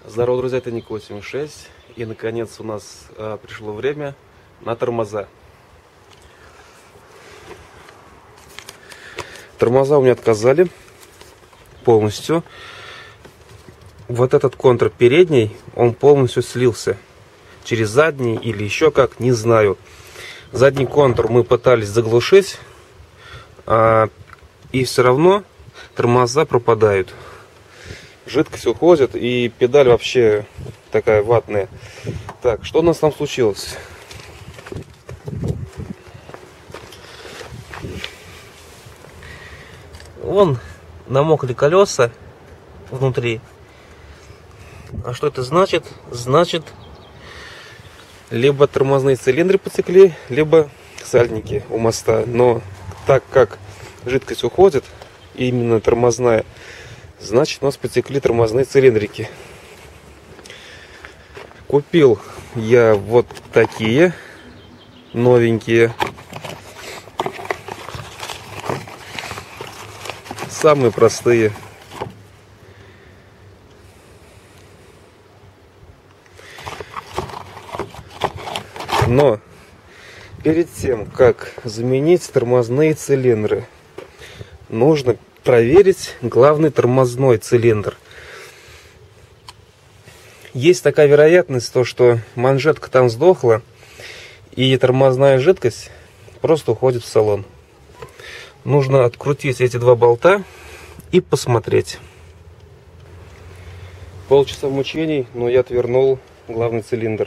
Здорово, друзья, это Ник 86. И наконец у нас пришло время на тормоза. Тормоза у меня отказали полностью. Вот этот контур передний, он полностью слился. Через задний или еще как, не знаю. Задний контур мы пытались заглушить, и все равно тормоза пропадают. Жидкость уходит, и педаль вообще такая ватная. Так, что у нас там случилось? Вон намокли колеса внутри. А что это значит? Значит, либо тормозные цилиндры потекли, либо сальники у моста. Но так как жидкость уходит, именно тормозная, значит, у нас потекли тормозные цилиндрики. Купил я вот такие новенькие. Самые простые. Но перед тем, как заменить тормозные цилиндры, нужно проверить главный тормозной цилиндр. Есть такая вероятность, что манжетка там сдохла, и тормозная жидкость просто уходит в салон. Нужно открутить эти два болта и посмотреть. Полчаса мучений, но я отвернул главный цилиндр.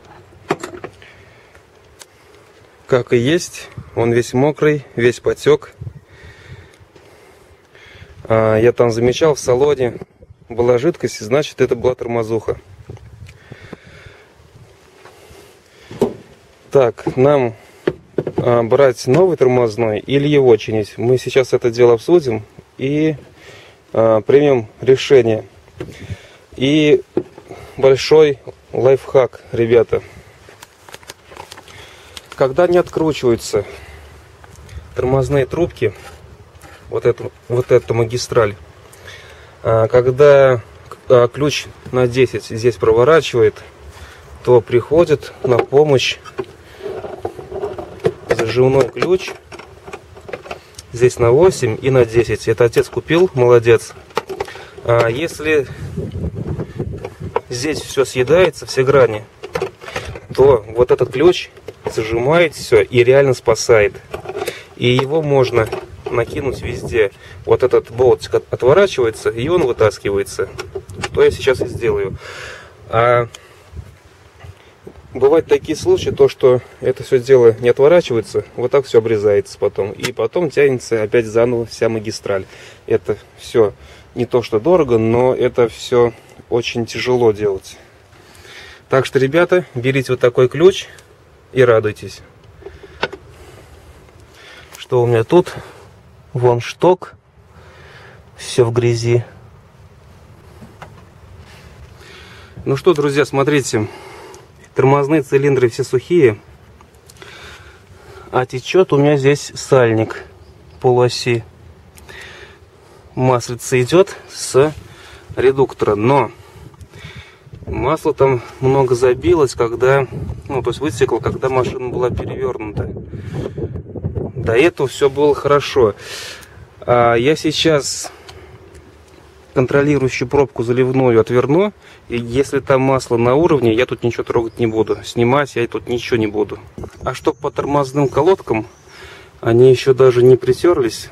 Как и есть, он весь мокрый, весь потек. Я там замечал, в салоне была жидкость, значит, это была тормозуха. Так, нам брать новый тормозной или его чинить? Мы сейчас это дело обсудим и примем решение. И большой лайфхак, ребята. Когда не откручиваются тормозные трубки, вот эту магистраль, когда ключ на 10 здесь проворачивает, то приходит на помощь зажимной ключ здесь на 8 и на 10. Это отец купил, молодец. Если здесь все съедается, все грани, то вот этот ключ зажимает все и реально спасает. И его можно накинуть везде. Вот этот болтик отворачивается, и он вытаскивается. Что я сейчас и сделаю. Бывают такие случаи, что это все дело не отворачивается, вот так все обрезается потом. И потом тянется опять заново вся магистраль. Это все не то что дорого, но это все очень тяжело делать. Так что, ребята, берите вот такой ключ и радуйтесь. Что у меня тут? Вон шток. Все в грязи. Ну что, друзья, смотрите. Тормозные цилиндры все сухие. А течет у меня здесь сальник полуоси. Маслица идет с редуктора. Но масло там много забилось, когда, то есть вытекло, когда машина была перевернута. До этого все было хорошо. Я сейчас контролирующую пробку заливную отверну. И если там масло на уровне, я тут ничего трогать не буду. Снимать я тут ничего не буду. А что по тормозным колодкам, они еще даже не притерлись.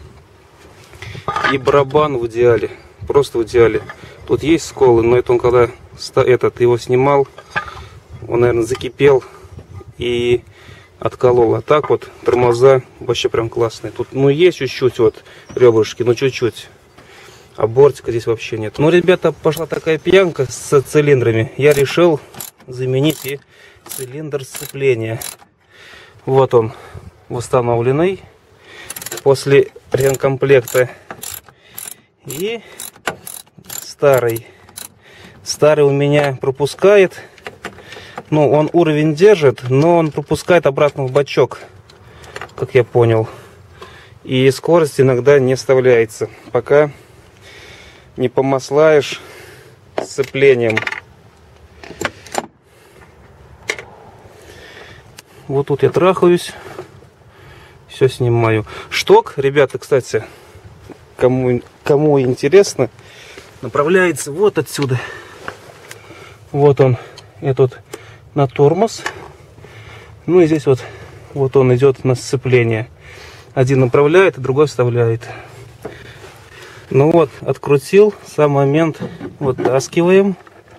И барабан в идеале. Просто в идеале. Тут есть сколы, но это он когда его снимал, он, наверное, закипел и отколол. А так вот тормоза вообще прям классные. Тут, есть чуть-чуть вот ребрышки, но чуть-чуть. А бортика здесь вообще нет. Ребята, пошла такая пьянка с цилиндрами. Я решил заменить и цилиндр сцепления. Вот он, восстановленный после ремкомплекта. И старый. Старый у меня пропускает. Он уровень держит, но он пропускает обратно в бачок, как я понял. И скорость иногда не вставляется, пока не помаслаешь сцеплением. Вот тут я трахаюсь. Все снимаю. Шток, ребята, кстати, кому интересно, направляется вот отсюда. Вот он, этот на тормоз. Ну и здесь вот он идет на сцепление. Один направляет, а другой вставляет. Ну вот, открутил, сам момент вытаскиваем.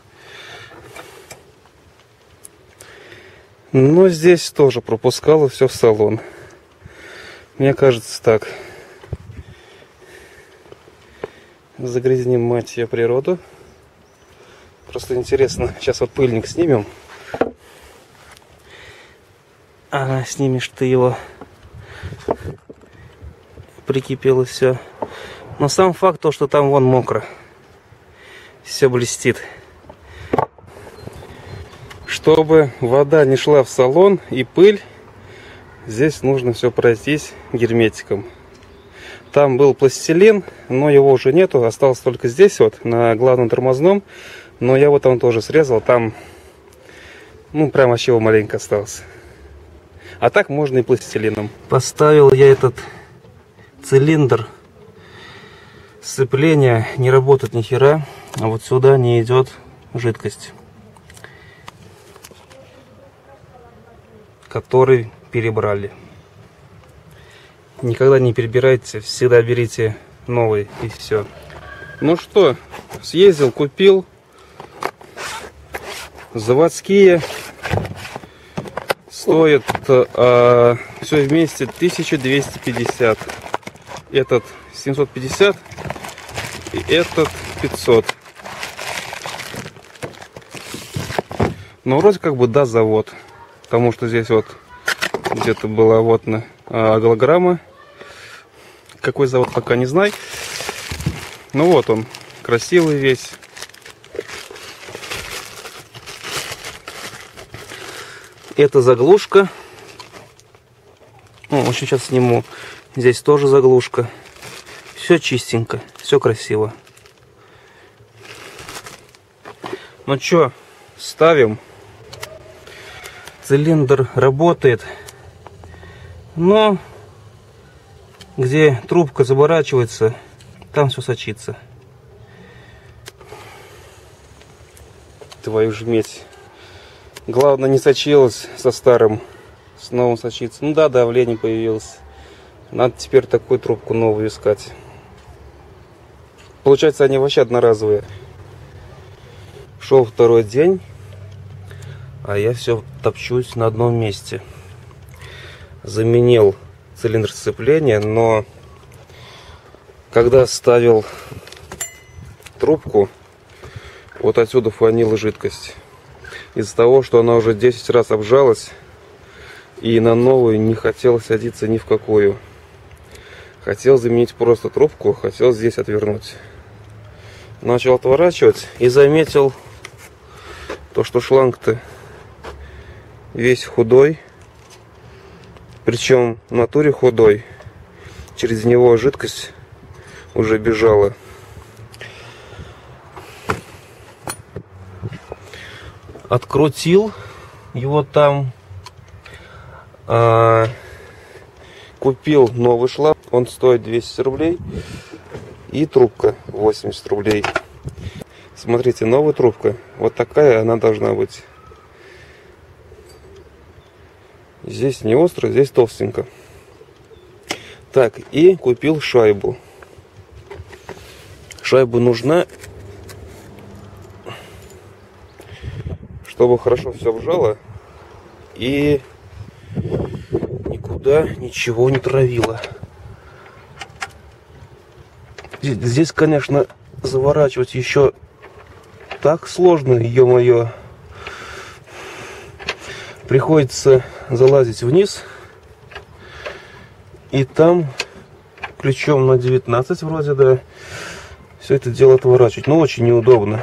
Но здесь тоже пропускало все в салон. Мне кажется так. Загрязним, мать ее, природу. Просто интересно. Сейчас вот пыльник снимем. Ага, снимешь ты его. Прикипело все. Но сам факт то, что там вон мокро. Все блестит. Чтобы вода не шла в салон и пыль, здесь нужно все пройтись герметиком. Там был пластилин, но его уже нету. Осталось только здесь вот, на главном тормозном. Но я вот там тоже срезал. Там, ну, прям вообще его маленько осталось. А так можно и пластилином. Поставил я этот цилиндр. Сцепление не работает ни хера. А вот сюда не идет жидкость, который перебрали. Никогда не перебирайте, всегда берите новый и все. Ну что, съездил, купил. Заводские. Стоит все вместе 1250. Этот 750 и этот 500. Но вроде как бы да, завод. Потому что здесь вот где-то была вот голограмма. Какой завод, пока не знаю. Ну вот он, красивый весь. Это заглушка. Ну, очень сейчас сниму. Здесь тоже заглушка. Все чистенько, все красиво. Ну что, ставим. Цилиндр работает, но где трубка заворачивается, там все сочится. Твою ж медь. Главное, не сочилось со старым, с новым сочится. Ну да, давление появилось. Надо теперь такую трубку новую искать. Получается, они вообще одноразовые. Шел второй день, а я все топчусь на одном месте. Заменил цилиндр сцепления, но когда ставил трубку, вот отсюда фанила жидкость. Из-за того, что она уже 10 раз обжалась, и на новую не хотел садиться ни в какую. Хотел заменить просто трубку, хотел здесь отвернуть. Начал отворачивать и заметил то, что шланг-то весь худой. Причем в натуре худой. Через него жидкость уже бежала. Открутил его там. Купил новый шланг. Он стоит 200 рублей. И трубка 80 рублей. Смотрите, новая трубка. Вот такая она должна быть. Здесь не остро, здесь толстенько. Так, и купил шайбу. Шайба нужна, чтобы хорошо все вжало и никуда ничего не травило. Здесь, конечно, заворачивать еще так сложно, ё-моё. Приходится залазить вниз и там ключом на 19 вроде, да, все это дело отворачивать. Но очень неудобно.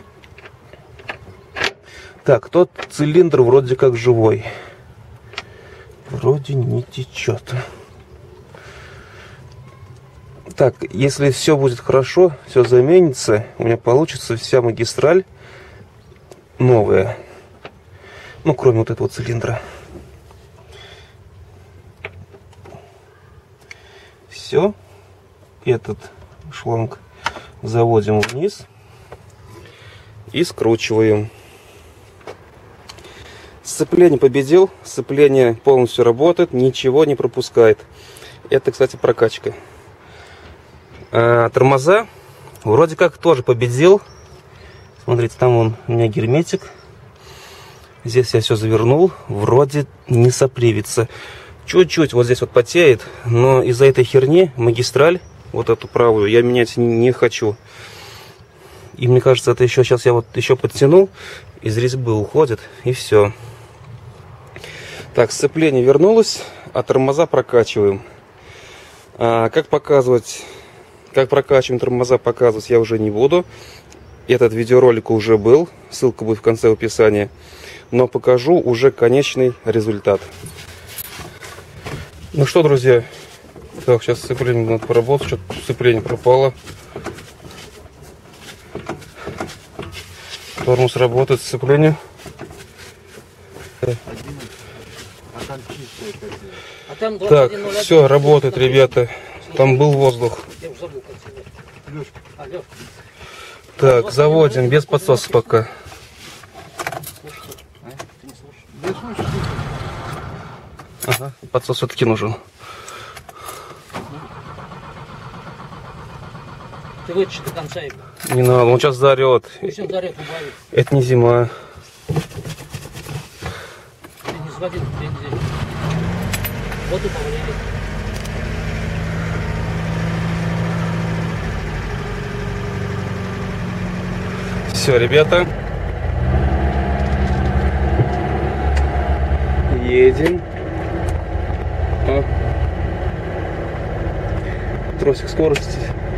Так, тот цилиндр вроде как живой. Вроде не течет. Так, если все будет хорошо, все заменится, у меня получится вся магистраль новая. Ну, кроме вот этого цилиндра. Все. Этот шланг заводим вниз и скручиваем. Сцепление победил. Сцепление полностью работает, ничего не пропускает. Это, кстати, прокачка. Тормоза вроде как тоже победил. Смотрите, там у меня герметик. Здесь я все завернул. Вроде не сопливится. Чуть-чуть вот здесь вот потеет. Но из-за этой херни магистраль, вот эту правую, я менять не хочу. И мне кажется, это еще сейчас я вот еще подтянул. Из резьбы уходит. И все. Так, сцепление вернулось. А тормоза прокачиваем. Как прокачиваем тормоза, показывать я уже не буду. Этот видеоролик уже был. Ссылка будет в конце описания. Но покажу уже конечный результат. Ну что, друзья. Так, сейчас сцепление надо поработать. Что-то сцепление пропало. Тормоз работает, сцепление. Так, все, работает, ребята. Там был воздух. Так, заводим, без подсоса пока. Ага, подсос все-таки нужен. Ты вытащи до конца его. Не надо, он сейчас заорет. Пусть он заорет, убавит. Это не зима. Ты не заводи бензин. Вот убавляет. Все, ребята. Едем. О. Тросик скорости.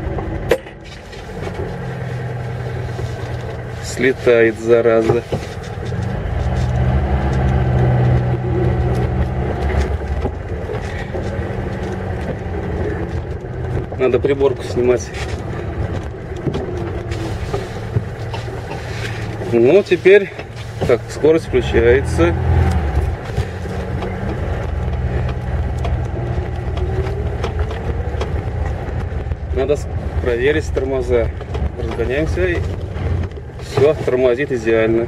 Слетает, зараза. Надо приборку снимать. Ну, теперь так, скорость включается. Надо проверить тормоза. Разгоняемся и все, тормозит идеально.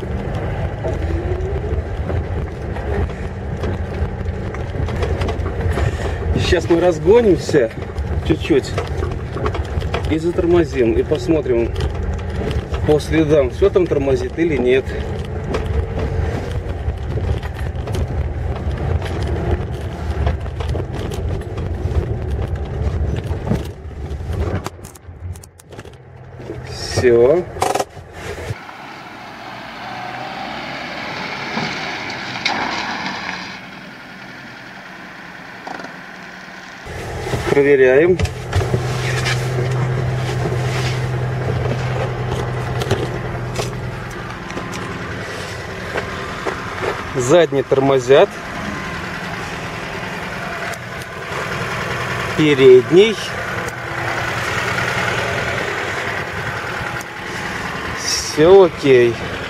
Сейчас мы разгонимся чуть-чуть и затормозим, и посмотрим по следам, все там тормозит или нет. Все. Проверяем. Задние тормозят. Передний. Все окей.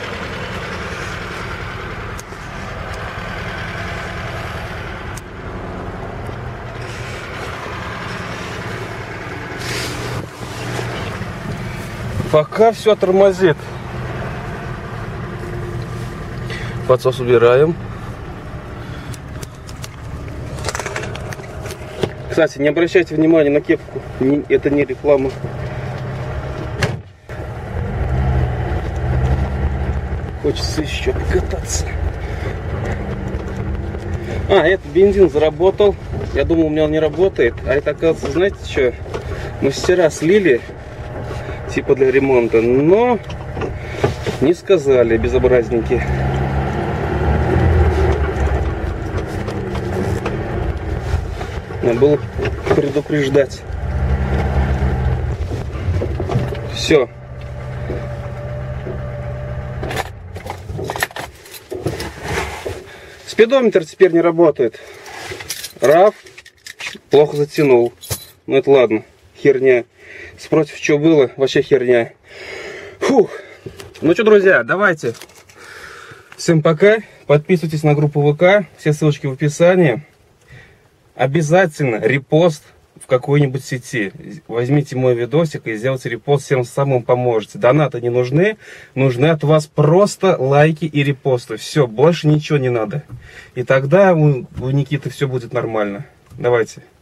Пока все тормозит. Подсос убираем. Кстати, не обращайте внимания на кепку. Это не реклама. Хочется еще покататься. Это бензин заработал. Я думал, у меня он не работает. А это, оказывается, знаете что? Мастера слили. Типа для ремонта. Но не сказали, безобразники. Надо было предупреждать. Все. Спидометр теперь не работает. RAV плохо затянул. Но это ладно. херня. Спросите, что было, вообще херня. Фух. Ну что, друзья, давайте. Всем пока. Подписывайтесь на группу ВК. Все ссылочки в описании. Обязательно репост в какой-нибудь сети. Возьмите мой видосик и сделайте репост, всем самым поможете. Донаты не нужны. Нужны от вас просто лайки и репосты. Все, больше ничего не надо. И тогда у Никиты все будет нормально. Давайте.